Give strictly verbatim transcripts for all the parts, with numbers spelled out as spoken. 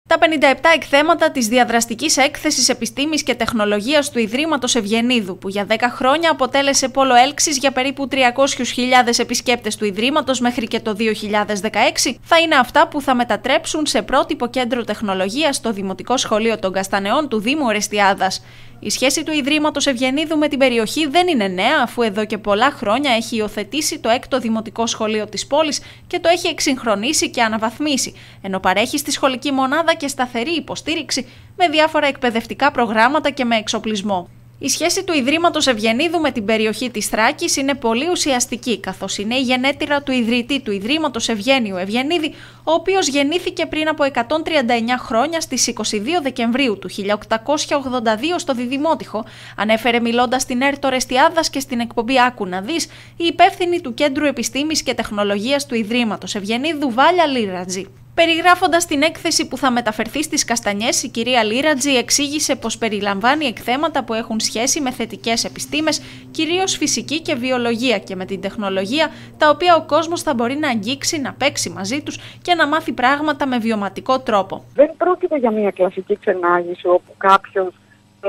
Τα πενήντα επτά εκθέματα της Διαδραστικής Έκθεσης Επιστήμης και Τεχνολογίας του Ιδρύματος Ευγενίδου, που για δέκα χρόνια αποτέλεσε πόλο έλξης για περίπου τριακόσιες χιλιάδες επισκέπτες του Ιδρύματος μέχρι και το δύο χιλιάδες δεκαέξι, θα είναι αυτά που θα μετατρέψουν σε πρότυπο κέντρο τεχνολογίας στο Δημοτικό Σχολείο των Καστανεών του Δήμου Ορεστιάδας. Η σχέση του Ιδρύματος Ευγενίδου με την περιοχή δεν είναι νέα, αφού εδώ και πολλά χρόνια έχει υιοθετήσει το έκτο Δημοτικό Σχολείο της πόλης και το έχει εξυγχρονίσει και αναβαθμίσει, ενώ παρέχει στη σχολική μονάδα και σταθερή υποστήριξη με διάφορα εκπαιδευτικά προγράμματα και με εξοπλισμό. Η σχέση του Ιδρύματος Ευγενίδου με την περιοχή της Θράκης είναι πολύ ουσιαστική, καθώς είναι η γενέτειρα του ιδρυτή του Ιδρύματος Ευγένιου Ευγενίδη, ο οποίος γεννήθηκε πριν από εκατόν τριάντα εννέα χρόνια στις είκοσι δύο Δεκεμβρίου του χίλια οκτακόσια ογδόντα δύο στο Διδημότυχο, ανέφερε μιλώντας στην ΕΡΤ Ορεστιάδας και στην εκπομπή «Άκου να δεις» η υπεύθυνη του Κέντρου Επιστήμης και Τεχνολογίας του Ιδρύματος Ευγενίδου, Βάλια Λίρατζη. Περιγράφοντας την έκθεση που θα μεταφερθεί στις Καστανιές, η κυρία Λίρατζη εξήγησε πως περιλαμβάνει εκθέματα που έχουν σχέση με θετικές επιστήμες, κυρίως φυσική και βιολογία, και με την τεχνολογία, τα οποία ο κόσμος θα μπορεί να αγγίξει, να παίξει μαζί τους και να μάθει πράγματα με βιωματικό τρόπο. Δεν πρόκειται για μια κλασική ξενάγηση όπου κάποιος ε,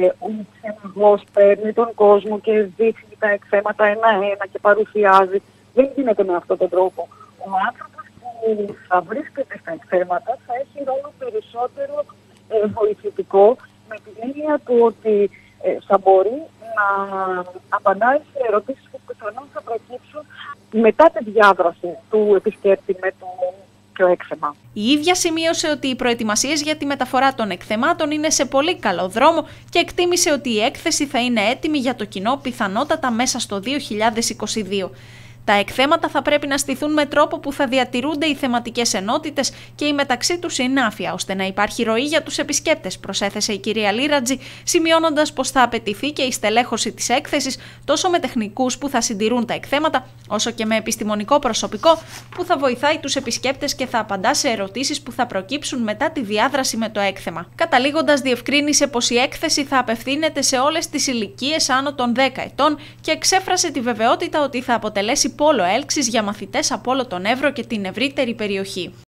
ξεναγός παίρνει τον κόσμο και δείχνει τα εκθέματα ένα-ένα και παρουσιάζει. Δεν γίνεται με αυτόν τον τρόπο. Ο άνθρωπος που θα βρίσκεται στα εκθέματα θα έχει ρόλο περισσότερο ε, βοηθητικό, με την έννοια του ότι ε, θα μπορεί να απαντάει σε ερωτήσεις που πιθανόν θα προκύψουν μετά τη διάδραση του επισκέπτη με το, το έκθεμα. Η ίδια σημείωσε ότι οι προετοιμασίες για τη μεταφορά των εκθεμάτων είναι σε πολύ καλό δρόμο και εκτίμησε ότι η έκθεση θα είναι έτοιμη για το κοινό πιθανότατα μέσα στο δύο χιλιάδες είκοσι δύο. Τα εκθέματα θα πρέπει να στηθούν με τρόπο που θα διατηρούνται οι θεματικές ενότητες και η μεταξύ τους συνάφεια, ώστε να υπάρχει ροή για τους επισκέπτες, προσέθεσε η κυρία Λίρατζη, σημειώνοντας πως θα απαιτηθεί και η στελέχωση της έκθεσης τόσο με τεχνικούς που θα συντηρούν τα εκθέματα, όσο και με επιστημονικό προσωπικό που θα βοηθάει τους επισκέπτες και θα απαντά σε ερωτήσεις που θα προκύψουν μετά τη διάδραση με το έκθεμα. Καταλήγοντας, διευκρίνησε πως η έκθεση θα απευθύνεται σε όλες τις ηλικίες άνω των δέκα ετών και εξέφρασε τη βεβαιότητα ότι θα αποτελέσει πόλο έλξης για μαθητές από όλο τον Εύρο και την ευρύτερη περιοχή.